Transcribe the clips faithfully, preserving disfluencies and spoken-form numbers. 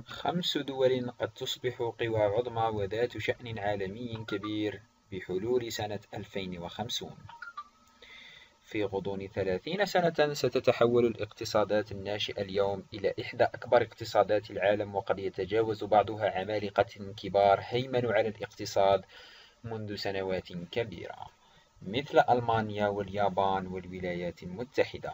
خمس دول قد تصبح قوى عظمى وذات شأن عالمي كبير بحلول سنة ألفين وخمسين. في غضون ثلاثين سنة ستتحول الاقتصادات الناشئة اليوم إلى إحدى أكبر اقتصادات العالم، وقد يتجاوز بعضها عمالقة كبار هيمنوا على الاقتصاد منذ سنوات كبيرة، مثل ألمانيا واليابان والولايات المتحدة.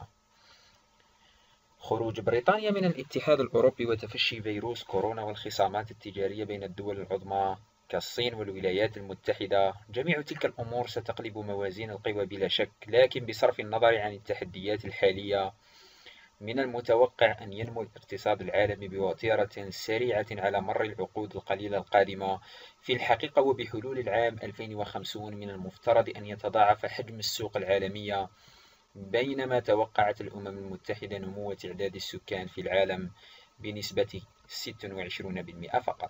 خروج بريطانيا من الاتحاد الأوروبي وتفشي فيروس كورونا والخصامات التجارية بين الدول العظمى كالصين والولايات المتحدة، جميع تلك الأمور ستقلب موازين القوى بلا شك، لكن بصرف النظر عن التحديات الحالية من المتوقع أن ينمو الاقتصاد العالمي بوتيرة سريعة على مر العقود القليلة القادمة. في الحقيقة وبحلول العام ألفين وخمسين من المفترض أن يتضاعف حجم السوق العالمية، بينما توقعت الأمم المتحدة نمو تعداد السكان في العالم بنسبة ستة وعشرين بالمئة فقط.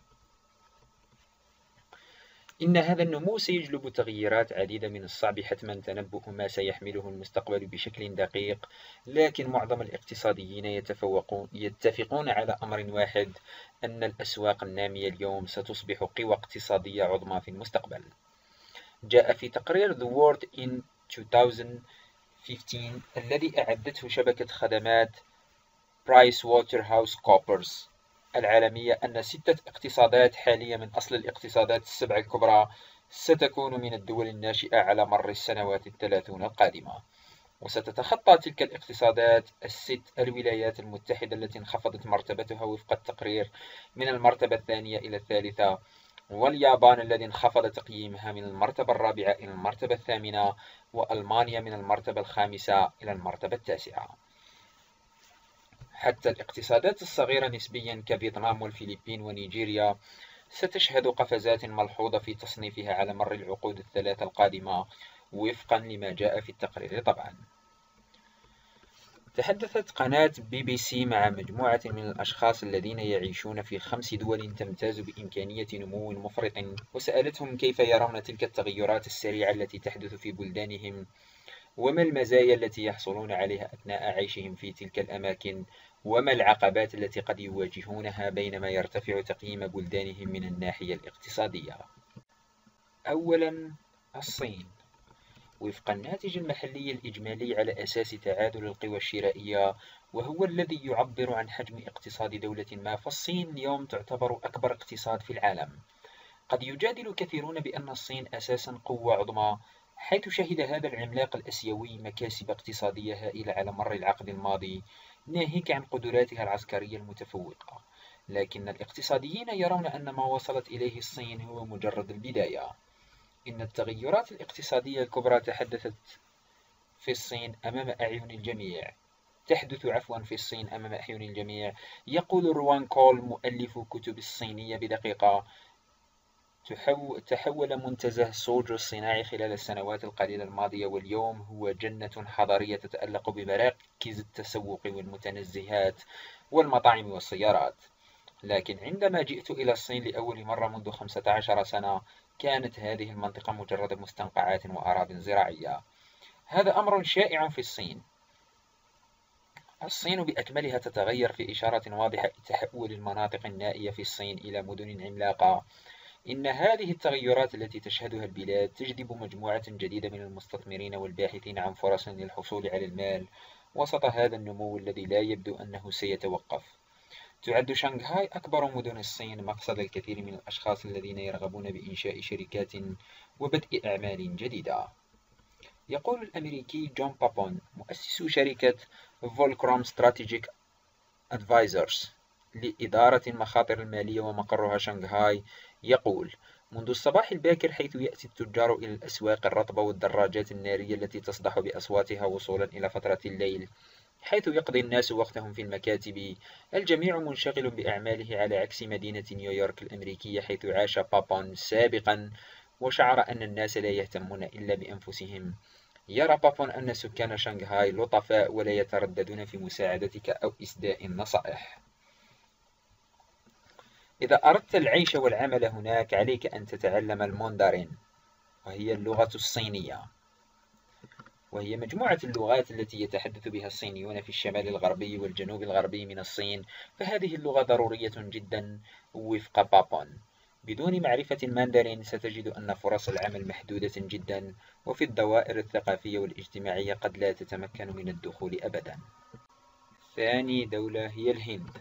إن هذا النمو سيجلب تغييرات عديدة، من الصعب حتما تنبؤ ما سيحمله المستقبل بشكل دقيق، لكن معظم الاقتصاديين يتفقون على أمر واحد: أن الأسواق النامية اليوم ستصبح قوى اقتصادية عظمى في المستقبل. جاء في تقرير The World in ألفين وخمسة عشر الذي أعدته شبكة خدمات برايس ووتر هاوس كوبرز العالمية أن ستة اقتصادات حالية من أصل الاقتصادات السبع الكبرى ستكون من الدول الناشئة على مر السنوات الثلاثون القادمة، وستتخطى تلك الاقتصادات الست الولايات المتحدة التي انخفضت مرتبتها وفق التقرير من المرتبة الثانية إلى الثالثة، واليابان الذي انخفض تقييمها من المرتبة الرابعة إلى المرتبة الثامنة، وألمانيا من المرتبة الخامسة إلى المرتبة التاسعة. حتى الاقتصادات الصغيرة نسبيا كفيتنام والفلبين ونيجيريا ستشهد قفزات ملحوظة في تصنيفها على مر العقود الثلاثة القادمة وفقا لما جاء في التقرير. طبعا تحدثت قناة بي بي سي مع مجموعة من الأشخاص الذين يعيشون في خمس دول تمتاز بإمكانية نمو مفرط، وسألتهم كيف يرون تلك التغيرات السريعة التي تحدث في بلدانهم، وما المزايا التي يحصلون عليها أثناء عيشهم في تلك الأماكن، وما العقبات التي قد يواجهونها بينما يرتفع تقييم بلدانهم من الناحية الاقتصادية. أولاً، الصين. وفق الناتج المحلي الإجمالي على أساس تعادل القوى الشرائية، وهو الذي يعبر عن حجم اقتصاد دولة ما، فالصين اليوم تعتبر أكبر اقتصاد في العالم. قد يجادل كثيرون بأن الصين أساساً قوة عظمى، حيث شهد هذا العملاق الآسيوي مكاسب اقتصادية هائلة على مر العقد الماضي، ناهيك عن قدراتها العسكرية المتفوقة، لكن الاقتصاديين يرون أن ما وصلت إليه الصين هو مجرد البداية. إن التغيرات الاقتصادية الكبرى تحدثت في الصين أمام أعين الجميع تحدث عفوا في الصين أمام أعين الجميع. يقول روان كول مؤلف كتب الصينية بدقيقة: تحول منتزه سوجو الصناعي خلال السنوات القليلة الماضية، واليوم هو جنة حضارية تتألق بمراكز التسوق والمتنزهات والمطاعم والسيارات. لكن عندما جئت إلى الصين لأول مرة منذ خمسة عشر سنة، كانت هذه المنطقة مجرد مستنقعات وأراضٍ زراعية. هذا أمر شائع في الصين. الصين بأكملها تتغير في إشارة واضحة لتحول المناطق النائية في الصين إلى مدن عملاقة. إن هذه التغيرات التي تشهدها البلاد تجذب مجموعة جديدة من المستثمرين والباحثين عن فرص للحصول على المال وسط هذا النمو الذي لا يبدو أنه سيتوقف. تعد شنغهاي أكبر مدن الصين مقصد الكثير من الأشخاص الذين يرغبون بإنشاء شركات وبدء أعمال جديدة. يقول الأمريكي جون بابون مؤسس شركة فولكروم ستراتيجيك أدفايزرز لإدارة المخاطر المالية ومقرها شنغهاي، يقول: منذ الصباح الباكر حيث يأتي التجار إلى الأسواق الرطبة والدراجات النارية التي تصدح بأصواتها وصولا إلى فترة الليل، حيث يقضي الناس وقتهم في المكاتب، الجميع منشغل بأعماله، على عكس مدينة نيويورك الأمريكية حيث عاش بابون سابقا وشعر أن الناس لا يهتمون إلا بأنفسهم. يرى بابون أن سكان شنغهاي لطفاء ولا يترددون في مساعدتك أو إسداء النصائح. إذا أردت العيش والعمل هناك، عليك أن تتعلم الماندارين، وهي اللغة الصينية. وهي مجموعة اللغات التي يتحدث بها الصينيون في الشمال الغربي والجنوب الغربي من الصين، فهذه اللغة ضرورية جدا وفق بابون. بدون معرفة الماندرين ستجد أن فرص العمل محدودة جدا، وفي الدوائر الثقافية والاجتماعية قد لا تتمكن من الدخول أبدا. ثاني دولة هي الهند.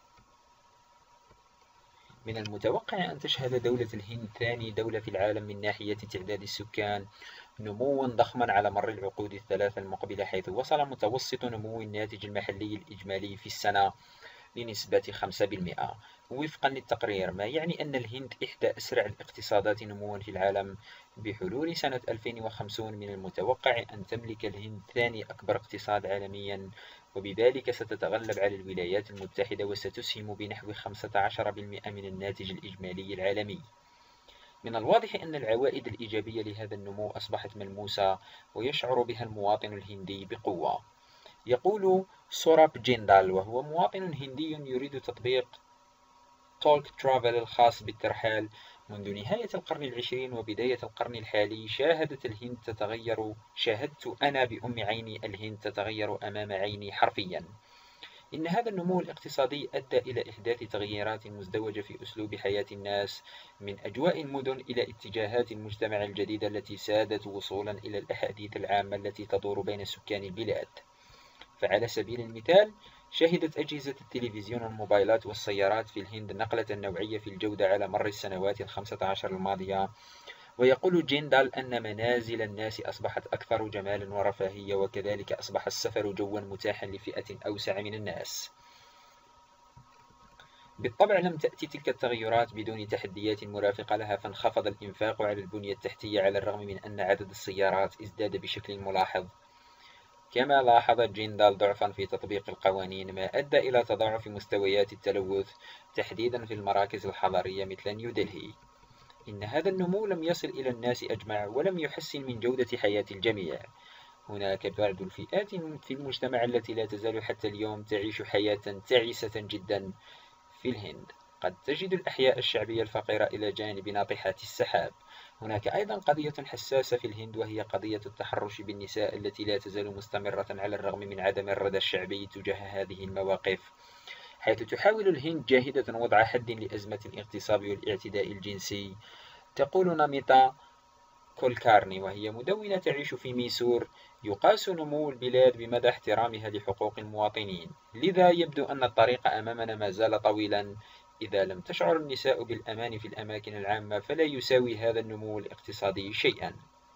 من المتوقع أن تشهد دولة الهند ثاني دولة في العالم من ناحية تعداد السكان نموا ضخما على مر العقود الثلاثة المقبلة، حيث وصل متوسط نمو الناتج المحلي الإجمالي في السنة لنسبة خمسة بالمئة وفقا للتقرير، ما يعني أن الهند إحدى أسرع الاقتصادات نموا في العالم. بحلول سنة ألفين وخمسين من المتوقع أن تملك الهند ثاني أكبر اقتصاد عالميا، وبذلك ستتغلب على الولايات المتحدة وستسهم بنحو خمسة عشر بالمئة من الناتج الإجمالي العالمي. من الواضح أن العوائد الإيجابية لهذا النمو أصبحت ملموسة ويشعر بها المواطن الهندي بقوة. يقول سوراب جيندال، وهو مواطن هندي يريد تطبيق تولك ترافل الخاص بالترحال: منذ نهاية القرن العشرين وبداية القرن الحالي شاهدت الهند تتغير شاهدت أنا بأم عيني الهند تتغير أمام عيني حرفيا. إن هذا النمو الاقتصادي أدى إلى إحداث تغييرات مزدوجة في أسلوب حياة الناس، من أجواء المدن إلى اتجاهات المجتمع الجديدة التي سادت وصولا إلى الأحاديث العامة التي تدور بين سكان البلاد. فعلى سبيل المثال، شهدت أجهزة التلفزيون والموبايلات والسيارات في الهند نقلة نوعية في الجودة على مر السنوات الخمسة عشر الماضية. ويقول جيندال أن منازل الناس أصبحت أكثر جمالا ورفاهية، وكذلك أصبح السفر جوا متاحا لفئة أوسع من الناس. بالطبع لم تأتي تلك التغيرات بدون تحديات مرافقة لها، فانخفض الإنفاق على البنية التحتية على الرغم من أن عدد السيارات ازداد بشكل ملاحظ. كما لاحظ جيندال ضعفا في تطبيق القوانين، ما أدى إلى تضاعف مستويات التلوث تحديدا في المراكز الحضرية مثل نيودلهي. إن هذا النمو لم يصل إلى الناس أجمع ولم يحسن من جودة حياة الجميع. هناك بعض الفئات في المجتمع التي لا تزال حتى اليوم تعيش حياة تعيسة جدا في الهند. قد تجد الأحياء الشعبية الفقيرة إلى جانب ناطحات السحاب. هناك أيضا قضية حساسة في الهند، وهي قضية التحرش بالنساء التي لا تزال مستمرة على الرغم من عدم الردى الشعبي تجاه هذه المواقف، حيث تحاول الهند جاهدة وضع حد لأزمة الاغتصاب والاعتداء الجنسي. تقول ناميتا كولكارني، وهي مدونة تعيش في ميسور: يقاس نمو البلاد بمدى احترامها لحقوق المواطنين، لذا يبدو أن الطريق أمامنا ما زال طويلا. إذا لم تشعر النساء بالأمان في الأماكن العامة فلا يساوي هذا النمو الاقتصادي شيئا.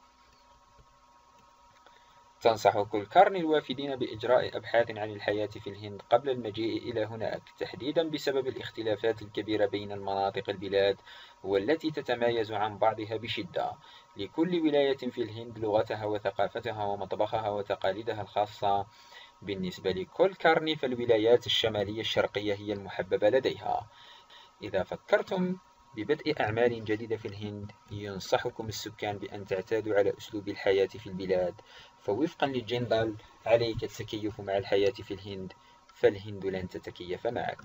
تنصح كولكارني الوافدين بإجراء أبحاث عن الحياة في الهند قبل المجيء إلى هناك، تحديدا بسبب الاختلافات الكبيرة بين المناطق البلاد والتي تتمايز عن بعضها بشدة. لكل ولاية في الهند لغتها وثقافتها ومطبخها وتقاليدها الخاصة. بالنسبة لكولكارني فالولايات الشمالية الشرقية هي المحببة لديها. إذا فكرتم ببدء أعمال جديدة في الهند ينصحكم السكان بأن تعتادوا على أسلوب الحياة في البلاد، فوفقا لجيندال عليك التكيف مع الحياة في الهند، فالهند لن تتكيف معك.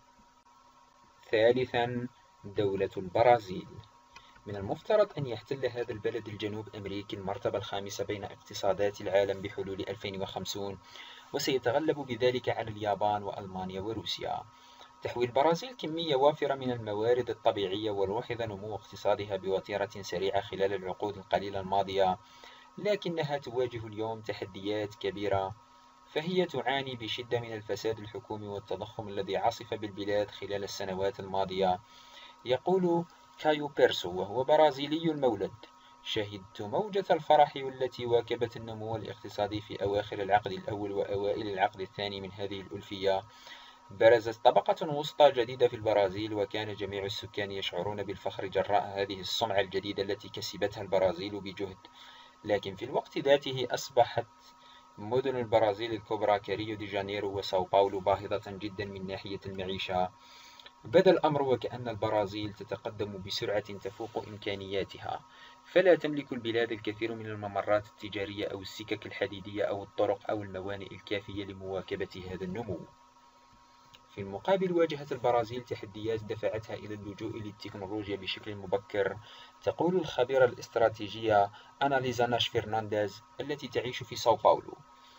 ثالثا، دولة البرازيل. من المفترض أن يحتل هذا البلد الجنوب أمريكي المرتبة الخامسة بين اقتصادات العالم بحلول ألفين وخمسين، وسيتغلب بذلك على اليابان وألمانيا وروسيا. تحوي البرازيل كمية وافرة من الموارد الطبيعية، ولوحظ نمو اقتصادها بوتيرة سريعة خلال العقود القليلة الماضية، لكنها تواجه اليوم تحديات كبيرة، فهي تعاني بشدة من الفساد الحكومي والتضخم الذي عصف بالبلاد خلال السنوات الماضية. يقول كايو بيرسو، وهو برازيلي المولد: شهدت موجة الفرح والتي واكبت النمو الاقتصادي في أواخر العقد الأول وأوائل العقد الثاني من هذه الألفية. برزت طبقة وسطى جديدة في البرازيل، وكان جميع السكان يشعرون بالفخر جراء هذه السمعة الجديدة التي كسبتها البرازيل بجهد. لكن في الوقت ذاته أصبحت مدن البرازيل الكبرى كريو دي جانيرو وساو باولو باهظة جدا من ناحية المعيشة. بدا الأمر وكأن البرازيل تتقدم بسرعة تفوق إمكانياتها، فلا تملك البلاد الكثير من الممرات التجارية أو السكك الحديدية أو الطرق أو الموانئ الكافية لمواكبة هذا النمو. في المقابل واجهت البرازيل تحديات دفعتها إلى اللجوء للتكنولوجيا بشكل مبكر. تقول الخبيرة الاستراتيجية أناليزا ناش فرنانديز التي تعيش في ساو باولو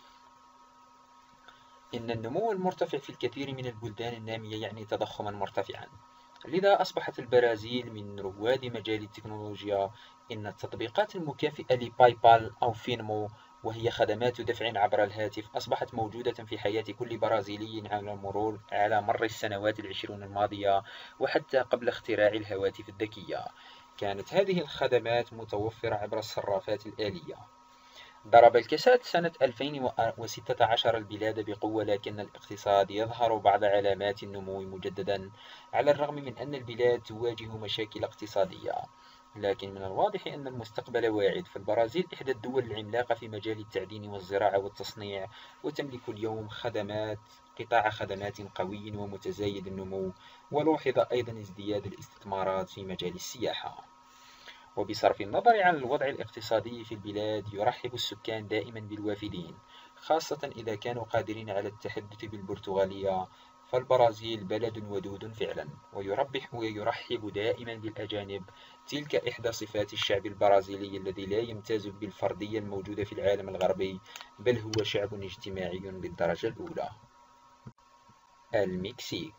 إن النمو المرتفع في الكثير من البلدان النامية يعني تضخما مرتفعا، لذا أصبحت البرازيل من رواد مجال التكنولوجيا. إن التطبيقات المكافئة لباي بال أو فينمو، وهي خدمات دفع عبر الهاتف، أصبحت موجودة في حياة كل برازيلي على مرور على مر السنوات العشرون الماضية، وحتى قبل اختراع الهواتف الذكية كانت هذه الخدمات متوفرة عبر الصرافات الآلية. ضرب الكساد سنة ألفين وستة عشر البلاد بقوة، لكن الاقتصاد يظهر بعض علامات النمو مجددا على الرغم من أن البلاد تواجه مشاكل اقتصادية. لكن من الواضح أن المستقبل واعد، فالبرازيل إحدى الدول العملاقة في مجال التعدين والزراعة والتصنيع، وتملك اليوم خدمات قطاع خدمات قوي ومتزايد النمو، ولوحظ أيضا ازدياد الاستثمارات في مجال السياحة. وبصرف النظر عن الوضع الاقتصادي في البلاد، يرحب السكان دائما بالوافدين، خاصة إذا كانوا قادرين على التحدث بالبرتغالية، فالبرازيل بلد ودود فعلا، ويربح ويرحب دائما بالأجانب. تلك إحدى صفات الشعب البرازيلي الذي لا يمتاز بالفردية الموجودة في العالم الغربي، بل هو شعب اجتماعي بالدرجة الأولى. المكسيك.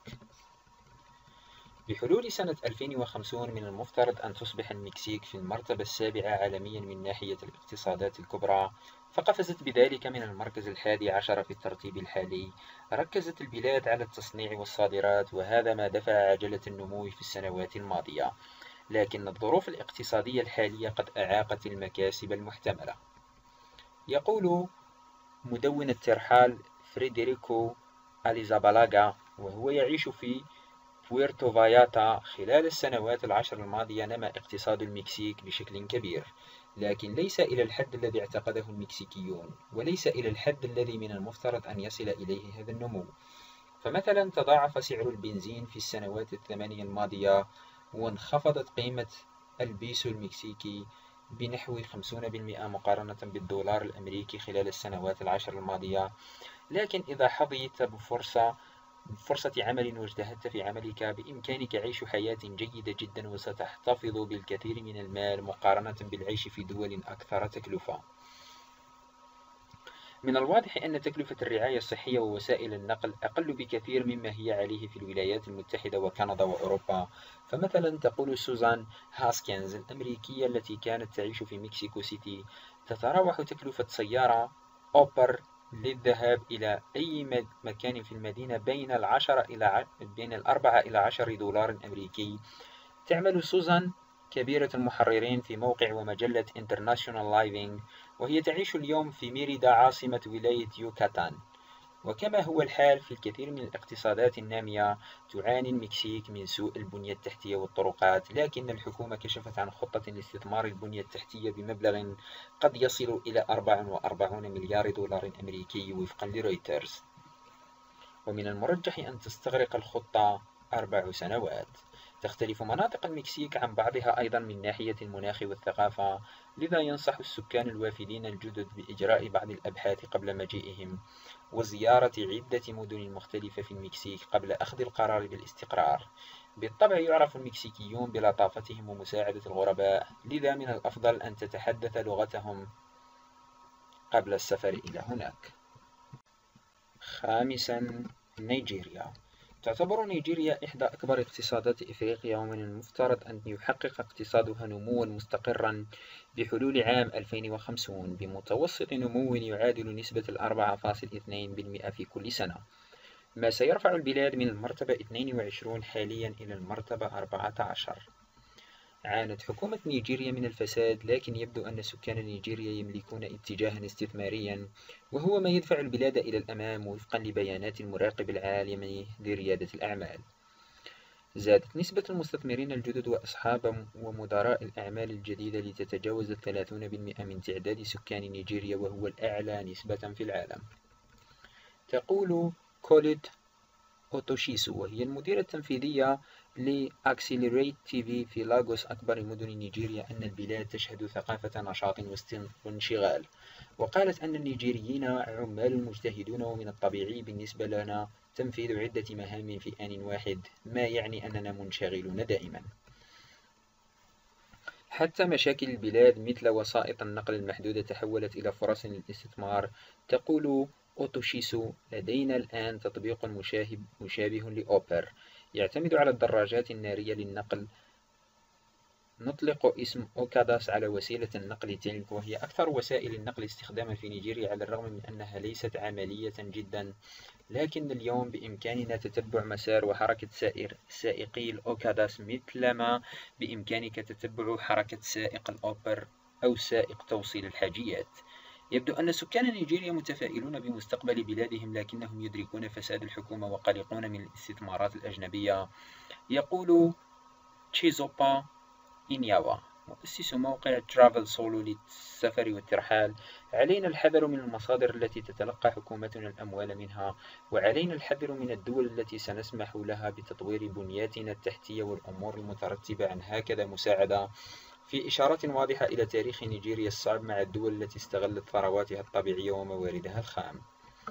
بحلول سنة ألفين وخمسين من المفترض أن تصبح المكسيك في المرتبة السابعة عالميا من ناحية الاقتصادات الكبرى، فقفزت بذلك من المركز الحادي عشر في الترتيب الحالي. ركزت البلاد على التصنيع والصادرات، وهذا ما دفع عجلة النمو في السنوات الماضية، لكن الظروف الاقتصادية الحالية قد أعاقت المكاسب المحتملة. يقول مدون الترحال فريدريكو أليزابالاغا، وهو يعيش في بويرتو فاياتا: خلال السنوات العشر الماضية نما اقتصاد المكسيك بشكل كبير، لكن ليس إلى الحد الذي اعتقده المكسيكيون، وليس إلى الحد الذي من المفترض أن يصل إليه هذا النمو. فمثلا تضاعف سعر البنزين في السنوات الثمانية الماضية، وانخفضت قيمة البيسو المكسيكي بنحو خمسين بالمئة مقارنة بالدولار الأمريكي خلال السنوات العشر الماضية. لكن إذا حظيت بفرصة فرصة عمل واجتهدت في عملك، بإمكانك عيش حياة جيدة جدا، وستحتفظ بالكثير من المال مقارنة بالعيش في دول أكثر تكلفة. من الواضح أن تكلفة الرعاية الصحية ووسائل النقل أقل بكثير مما هي عليه في الولايات المتحدة وكندا وأوروبا. فمثلا تقول سوزان هاسكنز الأمريكية التي كانت تعيش في مكسيكو سيتي: تتراوح تكلفة سيارة أوبر للذهاب إلى أي مكان في المدينة بين العشرة إلى ع... بين الأربعة إلى عشر دولار أمريكي. تعمل سوزان كبيرة المحررين في موقع ومجلة International Living، وهي تعيش اليوم في ميريدا عاصمة ولاية يوكاتان. وكما هو الحال في الكثير من الاقتصادات النامية، تعاني المكسيك من سوء البنية التحتية والطرقات، لكن الحكومة كشفت عن خطة لاستثمار البنية التحتية بمبلغ قد يصل إلى أربعة وأربعين مليار دولار أمريكي وفقا لرويترز، ومن المرجح أن تستغرق الخطة أربع سنوات. تختلف مناطق المكسيك عن بعضها أيضا من ناحية المناخ والثقافة، لذا ينصح السكان الوافدين الجدد بإجراء بعض الأبحاث قبل مجيئهم، وزيارة عدة مدن مختلفة في المكسيك قبل أخذ القرار بالاستقرار. بالطبع يعرف المكسيكيون بلطافتهم ومساعدة الغرباء، لذا من الأفضل أن تتحدث لغتهم قبل السفر إلى هناك. خامسا، نيجيريا. تعتبر نيجيريا إحدى أكبر اقتصادات إفريقيا، ومن المفترض أن يحقق اقتصادها نموا مستقرا بحلول عام ألفين وخمسين بمتوسط نمو يعادل نسبة الأربعة فاصل اثنين بالمئة في كل سنة، ما سيرفع البلاد من المرتبة اثنين وعشرين حاليا إلى المرتبة أربعة عشر. عانت حكومة نيجيريا من الفساد، لكن يبدو أن سكان نيجيريا يملكون اتجاها استثماريا، وهو ما يدفع البلاد إلى الأمام وفقا لبيانات المراقب العالمي لريادة الأعمال. زادت نسبة المستثمرين الجدد وأصحاب ومدراء الأعمال الجديدة لتتجاوز الثلاثين بالمئة من تعداد سكان نيجيريا، وهو الأعلى نسبة في العالم. تقول كوليد أوتوشيسو، وهي المديرة التنفيذية لأكسيلريت تي في في لاغوس أكبر مدن نيجيريا، أن البلاد تشهد ثقافة نشاط وانشغال. وقالت أن النيجيريين عمال مجتهدون، ومن الطبيعي بالنسبة لنا تنفيذ عدة مهام في آن واحد، ما يعني أننا منشغلون دائما. حتى مشاكل البلاد مثل وسائط النقل المحدودة تحولت إلى فرص للاستثمار. تقول أوتوشيسو: لدينا الآن تطبيق مشابه لأوبر يعتمد على الدراجات النارية للنقل. نطلق اسم أوكاداس على وسيلة النقل تلك، وهي أكثر وسائل النقل استخداما في نيجيريا على الرغم من أنها ليست عملية جدا. لكن اليوم بإمكاننا تتبع مسار وحركة سائر سائقي الأوكاداس، مثلما بإمكانك تتبع حركة سائق الأوبر أو سائق توصيل الحاجيات. يبدو أن سكان نيجيريا متفائلون بمستقبل بلادهم، لكنهم يدركون فساد الحكومة وقلقون من الاستثمارات الأجنبية. يقول تشيزوبا إنياوا، مؤسس موقع ترافل سولو للسفر والترحال: علينا الحذر من المصادر التي تتلقى حكومتنا الأموال منها، وعلينا الحذر من الدول التي سنسمح لها بتطوير بنياتنا التحتية والأمور المترتبة عن هكذا مساعدة، في إشارة واضحة إلى تاريخ نيجيريا الصعب مع الدول التي استغلت ثرواتها الطبيعية ومواردها الخام.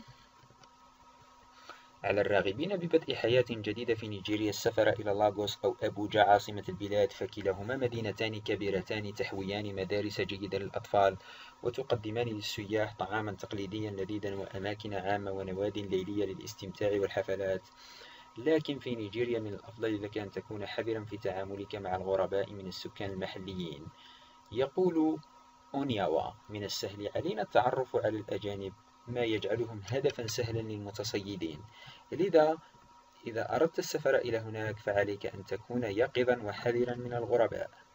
على الراغبين ببدء حياة جديدة في نيجيريا السفر إلى لاغوس أو أبوجا عاصمة البلاد، فكلاهما مدينتان كبيرتان تحويان مدارس جيدة للأطفال، وتقدمان للسياح طعاما تقليديا لذيذا وأماكن عامة ونواد ليلية للاستمتاع والحفلات. لكن في نيجيريا من الأفضل لك أن تكون حذرا في تعاملك مع الغرباء من السكان المحليين. يقول أونياوا: من السهل علينا التعرف على الأجانب، ما يجعلهم هدفا سهلا للمتصيدين. لذا إذا أردت السفر إلى هناك فعليك أن تكون يقظا وحذرا من الغرباء.